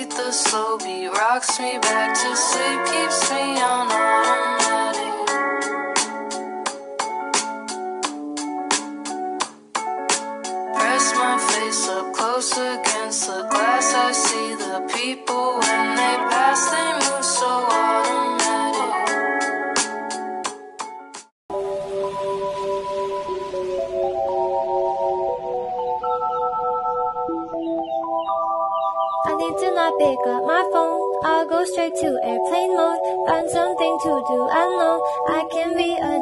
beat, the slow beat rocks me back to sleep, keeps me on automatic. Press my face up close against the glass, I see the people when they pass, they move so automatic. I need to not pick up my phone, I'll go straight to airplane mode, find something to do, I know I can be a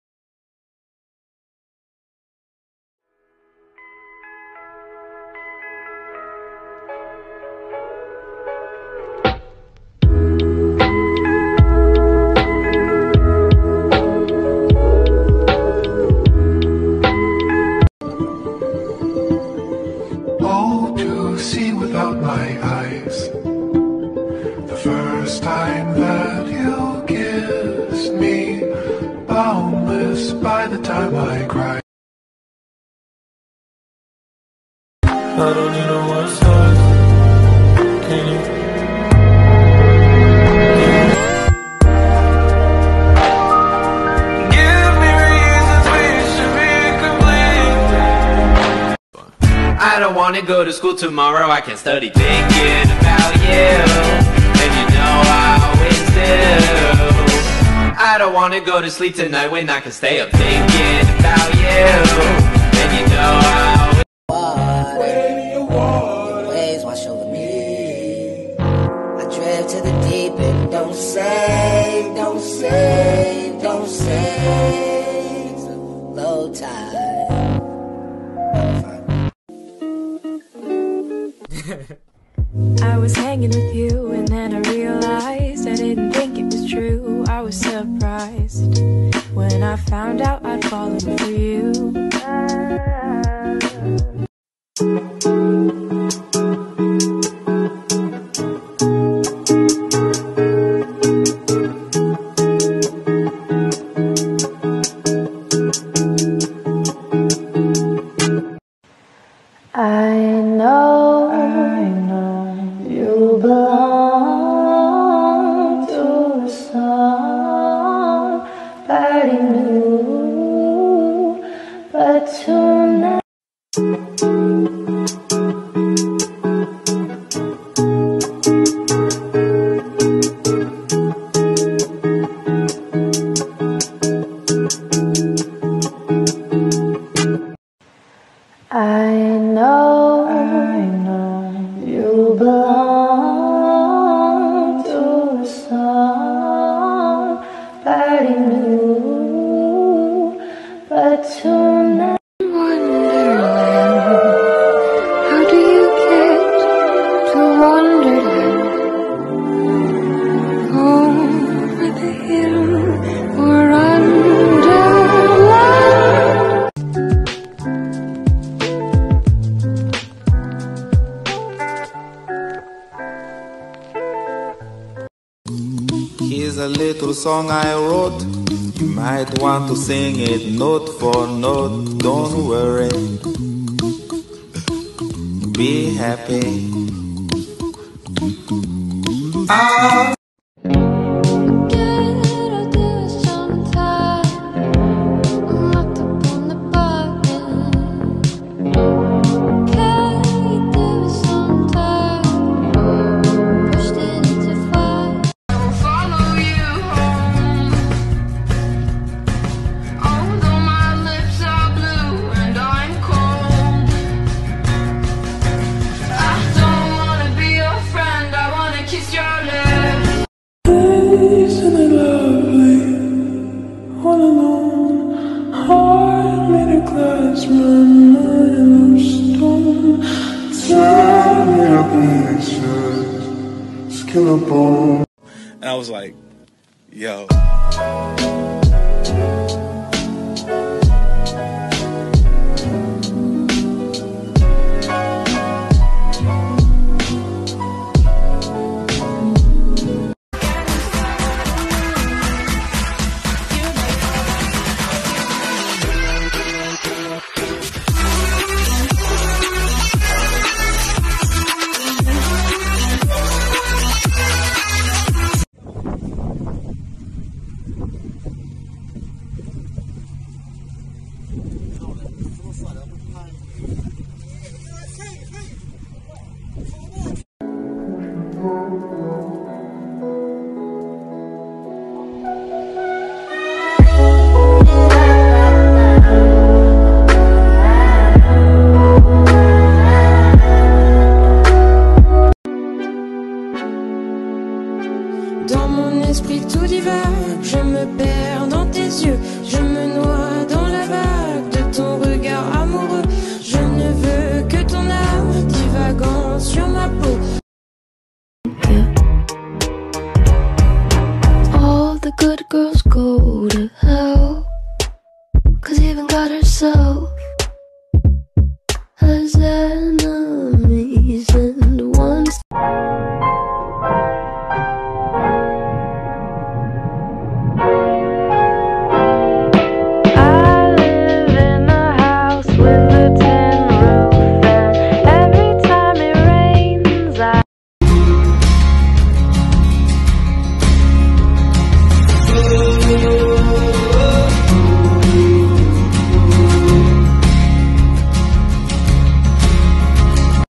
see without my eyes. The first time that you kissed me, boundless by the time I cried. I don't need no more songs. Can you? Give me reasons we should be complete. I don't wanna go to school tomorrow, I can study thinking about you, and you know I always do. I don't wanna go to sleep tonight when I can stay up thinking about you, and you know I always Water, waves wash over me. I drift to the deep and don't say, don't say, don't say. It's a low tide. I was hanging with you and then I realized I didn't think it was true. I was surprised when I found out I'd fallen for you. I know you belong to somebody new, but tonight I know you belong to somebody new, but tonight Wonderland, how do you get to Wonderland? Over the hill or underland? Here's a little song I wrote. You might want to sing it note for note. Don't worry, be happy. Isn't it lovely? All alone, heart made of glass, my mind of stone. Time made of pieces, skin and bone. And I was like, yo. Dans mon esprit tout divague, je me perds dans tes yeux, je me noie dans la vague de ton regard amoureux. Je ne veux que ton âme divagant sur ma peau. All the good girls go to hell, 'cause even God herself has enemies.